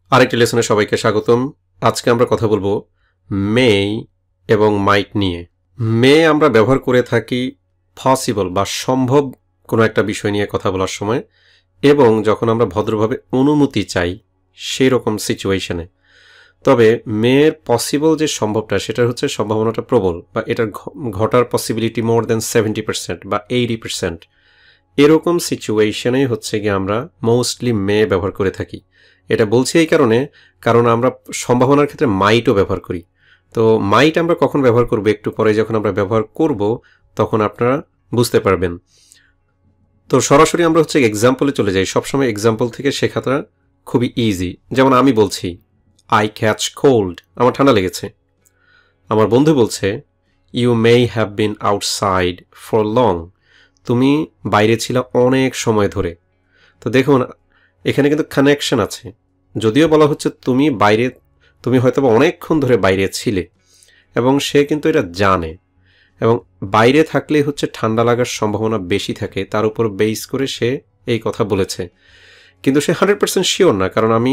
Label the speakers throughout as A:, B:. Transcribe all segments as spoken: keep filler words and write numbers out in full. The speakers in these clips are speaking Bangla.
A: আরেকটি লেসনে সবাইকে স্বাগতম। আজকে আমরা কথা বলবো মে এবং মাইট নিয়ে। মে আমরা ব্যবহার করে থাকি পসিবল বা সম্ভব কোনো একটা বিষয় নিয়ে কথা বলার সময়, এবং যখন আমরা ভদ্রভাবে অনুমতি চাই সেই রকম সিচুয়েশনে। তবে মেয়ের পসিবল যে সম্ভবটা সেটা হচ্ছে সম্ভাবনাটা প্রবল, বা এটার ঘটার possibility more than seventy percent বা এইটি পার্সেন্ট, এরকম সিচুয়েশনেই হচ্ছে গিয়ে আমরা মোস্টলি মে ব্যবহার করে থাকি। এটা বলছি এই কারণে কারণ আমরা সম্ভাবনার ক্ষেত্রে মাইটও ব্যবহার করি। তো মাইট আমরা কখন ব্যবহার করব একটু পরে যখন আমরা ব্যবহার করব তখন আপনারা বুঝতে পারবেন। তো সরাসরি আমরা হচ্ছে এক্সাম্পলে চলে যাই। সবসময় এক্সাম্পল থেকে শেখাটা খুবই ইজি। যেমন আমি বলছি আই ক্যাচ কোল্ড, আমার ঠান্ডা লেগেছে। আমার বন্ধু বলছে you may have been outside for long, তুমি বাইরে ছিল অনেক সময় ধরে। তো দেখুন এখানে কিন্তু কানেকশন আছে। যদিও বলা হচ্ছে তুমি বাইরে, তুমি হয়তো অনেকক্ষণ ধরে বাইরে ছিলে, এবং সে কিন্তু এটা জানে, এবং বাইরে থাকলেই হচ্ছে ঠান্ডা লাগার সম্ভাবনা বেশি থাকে, তার উপর বেস করে সে এই কথা বলেছে। কিন্তু সে হান্ড্রেড পার্সেন্ট শিওর না, কারণ আমি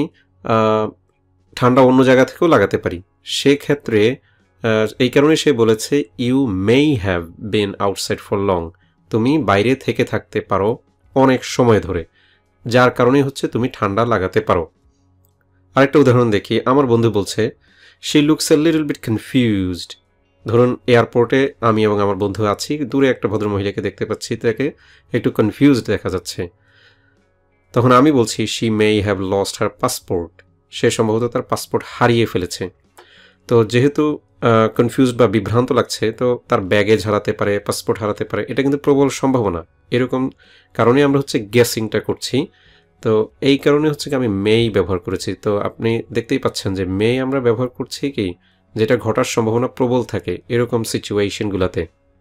A: ঠান্ডা অন্য জায়গা থেকেও লাগাতে পারি। সেক্ষেত্রে এই কারণে সে বলেছে you may have been outside for long, তুমি বাইরে থেকে থাকতে পারো অনেক সময় ধরে, যার কারণে হচ্ছে তুমি ঠান্ডা লাগাতে পারো। আরেকটা উদাহরণ দেখি। আমার বন্ধু বলছে she looks a little bit confused. ধরুন এয়ারপোর্টে আমি এবং আমার বন্ধু আছি, দূরে একটা ভদ্রমহিলাকে দেখতে পাচ্ছি, তাকে একটু কনফিউজড দেখা যাচ্ছে। তখন আমি বলছি she may have lost her passport, সে সম্ভবত তার পাসপোর্ট হারিয়ে ফেলেছে। তো যেহেতু কনফিউজড বা বিভ্রান্ত লাগছে, তো তার ব্যাগেজ হারাতে পারে, পাসপোর্ট হারাতে পারে, এটা কিন্তু প্রবল সম্ভাবনা। এরকম কারণে আমরা হচ্ছে গেসিংটা করছি। তো এই কারণে হচ্ছে কি আমি মেই ব্যবহার করেছি। তো আপনি দেখতেই পাচ্ছেন যে মে আমরা ব্যবহার করছি কি যেটা ঘটার সম্ভাবনা প্রবল থাকে এরকম সিচুয়েশনগুলোতে।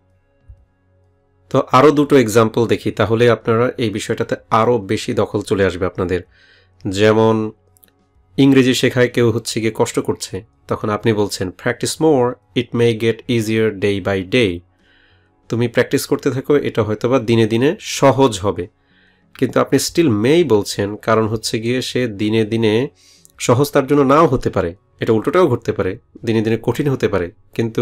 A: তো আরও দুটো এক্সাম্পল দেখি, তাহলে আপনারা এই বিষয়টাতে আরও বেশি দখল চলে আসবে আপনাদের। যেমন ইংরেজি শেখায় কেউ হচ্ছে গিয়ে কষ্ট করছে, তখন আপনি বলছেন practice more, it may get easier day by day. তুমি প্র্যাকটিস করতে থাকো, এটা হয়তোবা দিনে দিনে সহজ হবে। কিন্তু আপনি স্টিল মেই বলছেন, কারণ হচ্ছে গিয়ে সে দিনে দিনে সহজ তার জন্য নাও হতে পারে, এটা উল্টোটাও ঘটতে পারে, দিনে দিনে কঠিন হতে পারে। কিন্তু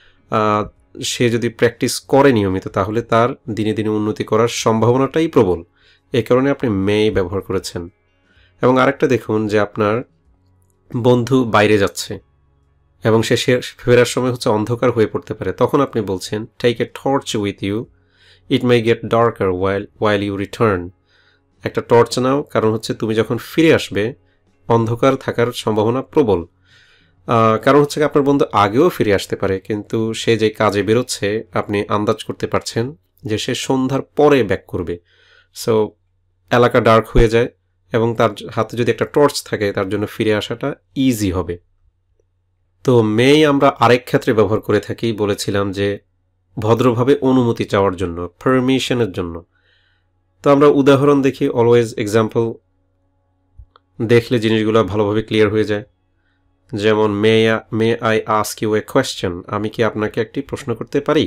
A: সে যদি প্র্যাকটিস করে নিয়মিত, তাহলে তার দিনে দিনে উন্নতি করার সম্ভাবনাটাই প্রবল। এই কারণে আপনি মেই ব্যবহার করেছেন। এবং আরেকটা দেখুন যে আপনার বন্ধু বাইরে যাচ্ছে এবং সে ফেরার সময় হচ্ছে অন্ধকার হয়ে পড়তে পারে, তখন আপনি বলছেন take a torch with you, it may get darker while while you return. একটা টর্চ নাও, কারণ হচ্ছে তুমি যখন ফিরে আসবে অন্ধকার থাকার সম্ভাবনা প্রবল। কারণ হচ্ছে আপনার বন্ধু আগেও ফিরে আসতে পারে, কিন্তু সে যে কাজে বেরোচ্ছে আপনি আন্দাজ করতে পারছেন যে সে সন্ধ্যার পরে ব্যাক করবে। সো এলাকা ডার্ক হয়ে যায়, এবং তার হাতে যদি একটা টর্চ থাকে তার জন্য ফিরে আসাটা ইজি হবে। তো মেই আমরা আরেক ক্ষেত্রে ব্যবহার করে থাকি, বলেছিলাম যে ভদ্রভাবে অনুমতি চাওয়ার জন্য, পারমিশনের জন্য। তো আমরা উদাহরণ দেখি, অলওয়েজ এক্সাম্পল দেখলে জিনিসগুলো ভালোভাবে ক্লিয়ার হয়ে যায়। যেমন may may I ask you a question, আমি কি আপনাকে একটি প্রশ্ন করতে পারি?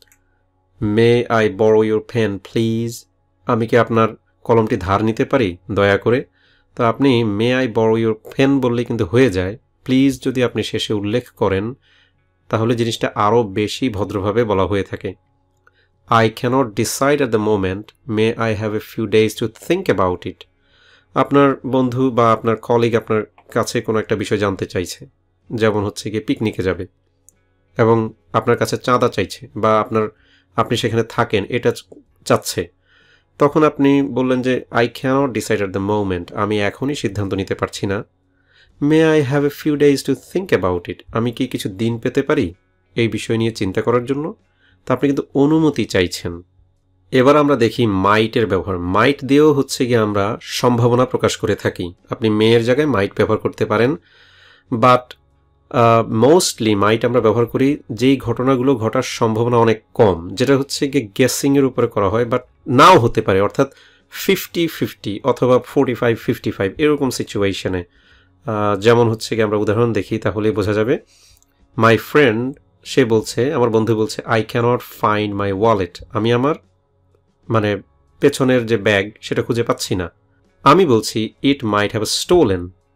A: May I borrow your pen please, আমি কি আপনার কলমটি ধার নিতে পারি দয়া করে? তো আপনি may I borrow your pen বললেই কিন্তু হয়ে যায়। প্লিজ যদি আপনি শেষে উল্লেখ করেন তাহলে জিনিসটা আরও বেশি ভদ্রভাবে বলা হয়ে থাকে। I cannot decide at the moment, may I have a few days to think about it. আপনার বন্ধু বা আপনার কলিগ আপনার কাছে কোনো একটা বিষয় জানতে চাইছে, যেমন হচ্ছে গিয়ে পিকনিকে যাবে এবং আপনার কাছে চাঁদা চাইছে, বা আপনার আপনি সেখানে থাকেন এটা চাচ্ছে। তখন আপনি বললেন যে I cannot decide at the moment, আমি এখনই সিদ্ধান্ত নিতে পারছি না। May I have a few days to think about it, আমি কি কিছু দিন পেতে পারি এই বিষয় নিয়ে চিন্তা করার জন্য? তা আপনি কিন্তু অনুমতি চাইছেন। এবার আমরা দেখি মাইটের ব্যবহার। মাইট দিয়েও হচ্ছে গিয়ে আমরা সম্ভাবনা প্রকাশ করে থাকি। আপনি মেয়ের জায়গায় মাইট ব্যবহার করতে পারেন, বাট মোস্টলি মাইট আমরা ব্যবহার করি যেই ঘটনাগুলো ঘটার সম্ভাবনা অনেক কম, যেটা হচ্ছে গিয়ে গেসিংয়ের উপরে করা হয়, বাট নাও হতে পারে, অর্থাৎ ফিফটি ফিফটি অথবা ফোর্টি ফাইভ ফিফটি ফাইভ এরকম সিচুয়েশনে। যেমন হচ্ছে গিয়ে আমরা উদাহরণ দেখি, তাহলেই বোঝা যাবে। মাই ফ্রেন্ড, সে বলছে, আমার বন্ধু বলছে I can't find my wallet, আমি আমার মানে পেছনের যে ব্যাগ সেটা খুঁজে পাচ্ছি না। আমি বলছি ইট মাইট হ্যাভ স্টোলেন,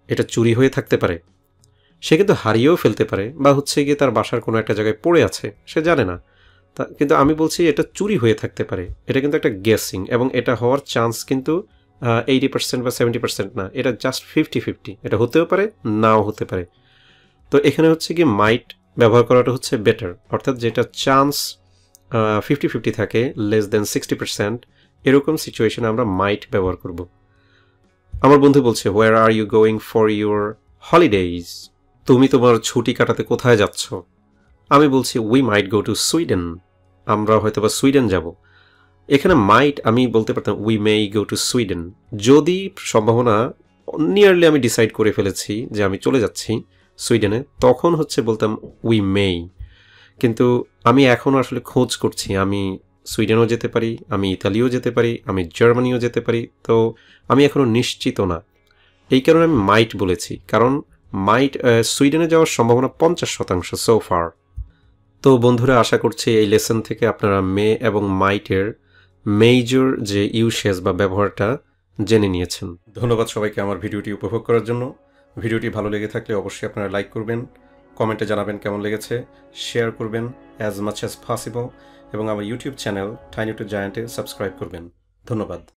A: এটা চুরি হয়ে থাকতে পারে। সে কিন্তু হারিয়েও ফেলতে পারে, বা হচ্ছে গিয়ে তার বাসার কোনো একটা জায়গায় পড়ে আছে, সে জানে না। তা কিন্তু আমি বলছি এটা চুরি হয়ে থাকতে পারে। এটা কিন্তু একটা গেসিং, এবং এটা হওয়ার চান্স কিন্তু এইটি পার্সেন্ট বা সেভেন্টি পার্সেন্ট না, এটা জাস্ট ফিফটি ফিফটি। এটা হতেও পারে, নাও হতে পারে। তো এখানে হচ্ছে কি মাইট ব্যবহার করাটা হচ্ছে বেটার, অর্থাৎ যেটা চান্স ফিফটি ফিফটি থাকে, লেস দেন সিক্সটি পার্সেন্ট, এরকম সিচুয়েশনে আমরা মাইট ব্যবহার করব। আমার বন্ধু বলছে, where are you going for your holidays? তুমি তোমার ছুটি কাটাতে কোথায় যাচ্ছ? আমি বলছি, we might go to Sweden. আমরা হয়তো বা সুইডেন যাব। এখানে মাইট আমি বলতে পারতাম we may go to Sweden, যদি সম্ভাবনা নিয়ারলি আমি ডিসাইড করে ফেলেছি যে আমি চলে যাচ্ছি সুইডেনে, তখন হচ্ছে বলতাম উই মেই। কিন্তু আমি এখন আসলে খোঁজ করছি, আমি সুইডেনও যেতে পারি, আমি ইতালিও যেতে পারি, আমি জার্মানিও যেতে পারি, তো আমি এখনও নিশ্চিত না। এই কারণে আমি মাইট বলেছি, কারণ মাইট সুইডেনে যাওয়ার সম্ভাবনা পঞ্চাশ শতাংশ সো ফার। তো বন্ধুরা, আশা করছি এই লেসন থেকে আপনারা মে এবং মাইটের মেজর যে ইউসেজ বা ব্যবহারটা জেনে নিয়েছেন। ধন্যবাদ সবাইকে আমার ভিডিওটি উপভোগ করার জন্য। ভিডিওটি ভালো লেগে থাকলে অবশ্যই আপনারা লাইক করবেন, কমেন্টে জানাবেন কেমন লেগেছে, শেয়ার করবেন অ্যাজ মাচ অ্যাজ পসিবল, এবং আমার ইউটিউব চ্যানেল টাইনি টু জায়ান্টে সাবস্ক্রাইব করবেন। ধন্যবাদ।